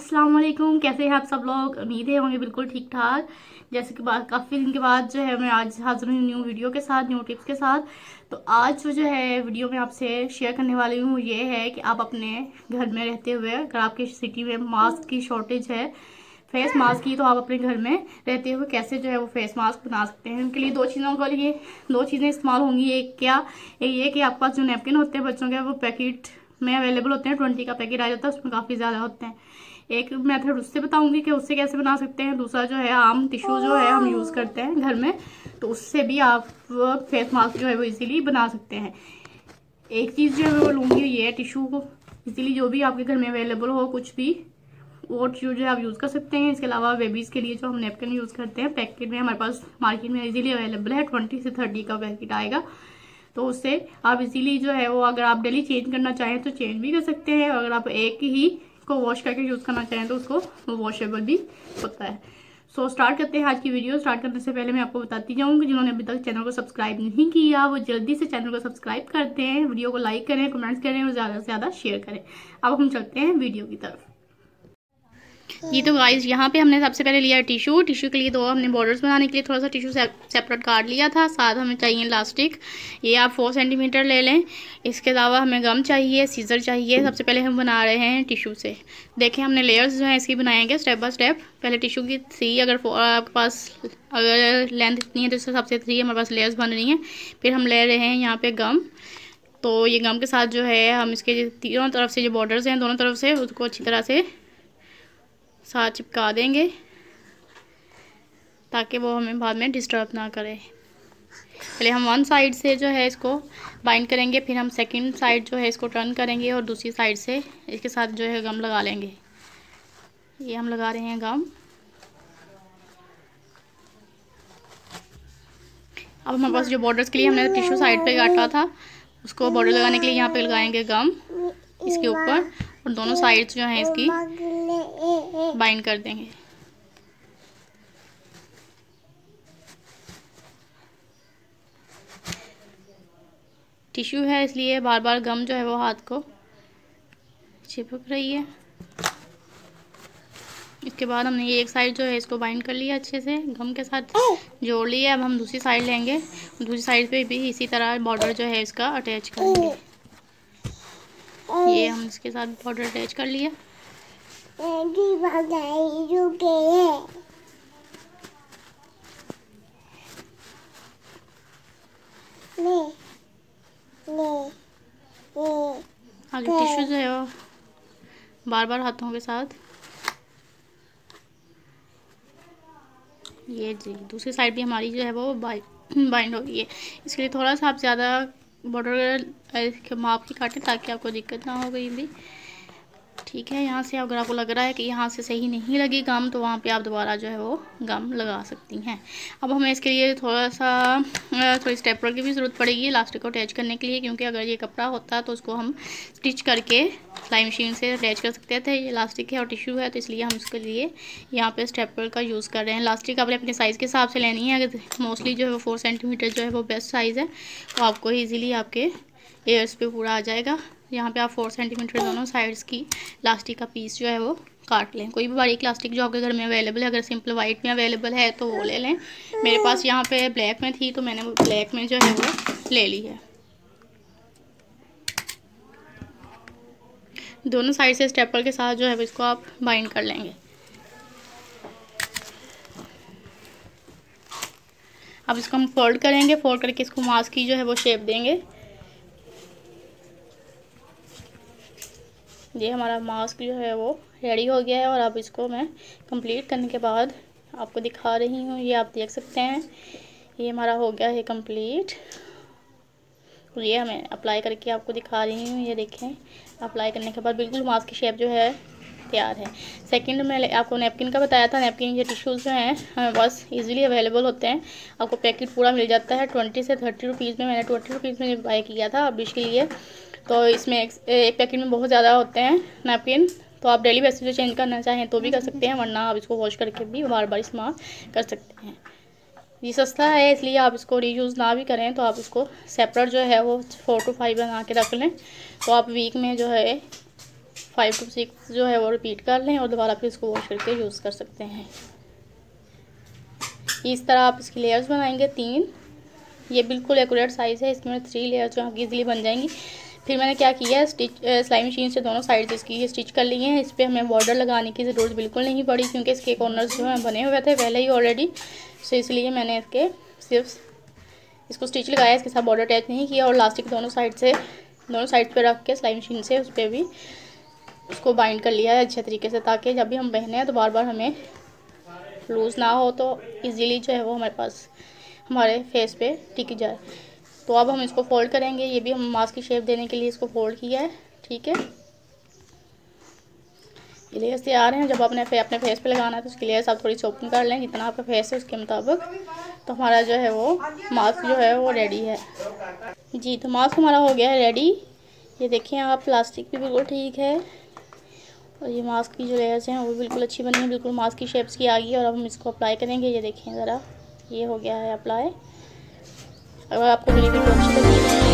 अस्सलाम वालेकुम। कैसे हैं आप सब लोग? उम्मीद है होंगे बिल्कुल ठीक ठाक। जैसे कि काफ़ी दिन के बाद जो है मैं आज हाजिर हूँ न्यू वीडियो के साथ, न्यू टिप्स के साथ। तो आज जो है वीडियो में आपसे शेयर करने वाली हूँ ये है कि आप अपने घर में रहते हुए, अगर आपके सिटी में मास्क की शॉर्टेज है, फेस मास्क की, तो आप अपने घर में रहते हुए कैसे जो है वो फेस मास्क बना सकते हैं। उनके लिए दो चीज़ें इस्तेमाल होंगी। एक ये कि आपके पास जो नैपकिन होते हैं बच्चों के, वो पैकेट में अवेलेबल होते हैं। 20 का पैकेट आ जाता है, उसमें काफ़ी ज़्यादा होते हैं। एक मेथड उससे बताऊंगी कि उससे कैसे बना सकते हैं। दूसरा जो है आम टिश्यू जो है हम यूज़ करते हैं घर में, तो उससे भी आप फेस मास्क जो है वो इजीली बना सकते हैं। एक चीज़ जो है वो लूँगी ये है टिश्यू को, इजीली जो भी आपके घर में अवेलेबल हो कुछ भी वो टिश्यू जो है आप यूज़ कर सकते हैं। इसके अलावा बेबीज़ के लिए जो हम नैपकिन यूज़ करते हैं, पैकेट में हमारे पास मार्केट में इजीली अवेलेबल है। 20 से 30 का पैकेट आएगा, तो उससे आप इजीली जो है वो अगर आप डेली चेंज करना चाहें तो चेंज भी कर सकते हैं। अगर आप एक ही को वॉश करके यूज़ करना चाहें तो उसको वॉशेबल भी होता है। सो स्टार्ट करते हैं आज की वीडियो। स्टार्ट करने से पहले मैं आपको बताती जाऊँ कि जिन्होंने अभी तक चैनल को सब्सक्राइब नहीं किया वो जल्दी से चैनल को सब्सक्राइब करते हैं, वीडियो को लाइक करें, कमेंट्स करें और ज़्यादा से ज़्यादा शेयर करें। अब हम चलते हैं वीडियो की तरफ। ये तो गाइस यहाँ पे हमने सबसे पहले लिया टिश्यू के लिए हमने बॉर्डर्स बनाने के लिए थोड़ा सा टिश्यू सेपरेट काट लिया था। साथ हमें चाहिए इलास्टिक, ये आप 4 सेंटीमीटर ले लें। इसके अलावा हमें गम चाहिए, सीजर चाहिए। सबसे पहले हम बना रहे हैं टिश्यू से। देखें हमने लेयर्स जो है इसकी बनाएंगे स्टेप बाय स्टेप। पहले टिश्यू की 3, अगर आपके पास अगर लेंथ इतनी है तो इस हिसाब से 3 हमारे पास लेयर्स बन रही हैं। फिर हम ले रहे हैं यहाँ पर गम। तो ये गम के साथ जो है हम इसके तीनों तरफ से जो बॉर्डर्स हैं दोनों तरफ से उसको अच्छी तरह से साथ चिपका देंगे ताकि वो हमें बाद में डिस्टर्ब ना करे। पहले हम वन साइड से जो है इसको बाइंड करेंगे, फिर हम सेकंड साइड जो है इसको टर्न करेंगे और दूसरी साइड से इसके साथ जो है गम लगा लेंगे। ये हम लगा रहे हैं गम। अब हमारे पास जो बॉर्डर्स के लिए हमने टिश्यू साइड पे काटा था उसको बॉर्डर लगाने के लिए यहाँ पे लगाएंगे गम इसके ऊपर, और दोनों साइड्स जो हैं इसकी बाइंड कर देंगे। टिश्यू है इसलिए बार बार गम जो है वो हाथ को चिपक रही है। इसके बाद हमने ये एक साइड जो है इसको बाइंड कर लिया, अच्छे से गम के साथ जोड़ लिया। अब हम दूसरी साइड लेंगे, दूसरी साइड पे भी इसी तरह बॉर्डर जो है इसका अटैच करेंगे। ये हम इसके साथ बॉर्डर अटैच कर लिया। आगे टिश्यू जो है वो बार बार हाथों के साथ ये जी दूसरी साइड भी हमारी जो है वो बाइंड हो गई है। इसके लिए थोड़ा सा आप ज़्यादा बॉर्डर माप की काटें ताकि आपको दिक्कत ना हो गई भी। ठीक है, यहाँ से अगर आपको लग रहा है कि यहाँ से सही नहीं लगी गम तो वहाँ पे आप दोबारा जो है वो गम लगा सकती हैं। अब हमें इसके लिए थोड़ी स्टेपलर की भी ज़रूरत पड़ेगी इलास्टिक को अटैच करने के लिए, क्योंकि अगर ये कपड़ा होता तो उसको हम स्टिच करके सिलाई मशीन से अटैच कर सकते थे। ये इलास्टिक है और टिश्यू है तो इसलिए हम इसके लिए यहाँ पर स्टेपलर का यूज़ कर रहे हैं। इलास्टिक आपने अपने साइज़ के हिसाब से लेनी है। अगर मोस्टली जो है वो 4 सेंटीमीटर जो है वो बेस्ट साइज़ है, तो आपको ईज़िली आपके एयर्स पे पूरा आ जाएगा। यहाँ पे आप 4 सेंटीमीटर दोनों साइड्स की इलास्टिक का पीस जो है वो काट लें। कोई भी बारीक इलास्टिक जो आपके घर में अवेलेबल है, अगर सिंपल वाइट में अवेलेबल है तो वो ले लें। मेरे पास यहाँ पे ब्लैक में थी तो मैंने वो ब्लैक में जो है वो ले ली है। दोनों साइड से स्टेपल के साथ जो है इसको आप बाइंड कर लेंगे। अब इसको हम फोल्ड करेंगे, फोल्ड करके इसको मास्क की जो है वो शेप देंगे। ये हमारा मास्क जो है वो रेडी हो गया है और अब इसको मैं कंप्लीट करने के बाद आपको दिखा रही हूँ। ये आप देख सकते हैं, ये हमारा हो गया है कंप्लीट। और ये हमें अप्लाई करके आपको दिखा रही हूँ। ये देखें, अप्लाई करने के बाद बिल्कुल मास्क की शेप जो है तैयार है। सेकंड में आपको नैपकिन का बताया था। नैपकिन ये टिश्यूज़ जो हैं हमें बस इजीली अवेलेबल होते हैं। आपको पैकेट पूरा मिल जाता है 20 से 30 रुपीज़ में। मैंने 20 रुपीज़ में बाय किया था अब इसके लिए। तो इसमें एक पैकेट में बहुत ज़्यादा होते हैं नैपकिन, तो आप डेली बेसिस पे चेंज करना चाहें तो भी कर सकते हैं, वरना आप इसको वॉश करके भी बार बार इस्तेमाल कर सकते हैं। ये सस्ता है इसलिए आप इसको रीयूज़ ना भी करें तो आप इसको सेपरेट जो है वो 4 to 5 बना के रख लें, तो आप वीक में जो है 5 to 6 जो है वो रिपीट कर लें और दोबारा फिर इसको वॉश करके यूज़ कर सकते हैं। इस तरह आप इसकी लेयर्स बनाएंगे 3। ये बिल्कुल एक्यूरेट साइज़ है, इसमें 3 लेयर्स जो आपकी ईजिली बन जाएंगी। फिर मैंने क्या किया है, सिलाई मशीन से दोनों साइड इसकी स्टिच कर लिए हैं। इस पर हमें बॉर्डर लगाने की ज़रूरत बिल्कुल नहीं पड़ी क्योंकि इसके कॉर्नर्स जो हैं बने हुए थे पहले ही ऑलरेडी, सो इसलिए मैंने इसके सिर्फ इसको स्टिच लगाया, इसके साथ बॉर्डर अटैच नहीं किया। और लास्टिक दोनों साइड पे रख के सिलाई मशीन से उस पर भी उसको बाइंड कर लिया है अच्छे तरीके से, ताकि जब भी हम पहने हैं तो बार बार हमें लूज़ ना हो, तो इजीली जो है वो हमारे पास हमारे फेस पे टिक जाए। तो अब हम इसको फोल्ड करेंगे। ये भी हम मास्क की शेप देने के लिए इसको फोल्ड किया है, ठीक है। ये लेयर्स तैयार हैं। जब आपने अपने फेस पे लगाना है तो उसकी लेयर्स आप थोड़ी सी ओपन कर लें जितना आपका फेस है उसके मुताबिक। तो हमारा जो है वो मास्क जो है वो रेडी है जी। तो मास्क हमारा हो गया है रेडी। ये देखें आप, प्लास्टिक भी बिल्कुल ठीक है और ये मास्क की जो लेयर्स हैं वो बिल्कुल अच्छी बनी है, बिल्कुल मास्क की शेप्स की आ गई। और अब हम इसको अप्लाई करेंगे। ये देखें ज़रा, ये हो गया है अप्लाई। अगर आपको मेरी वीडियो अच्छी लगी है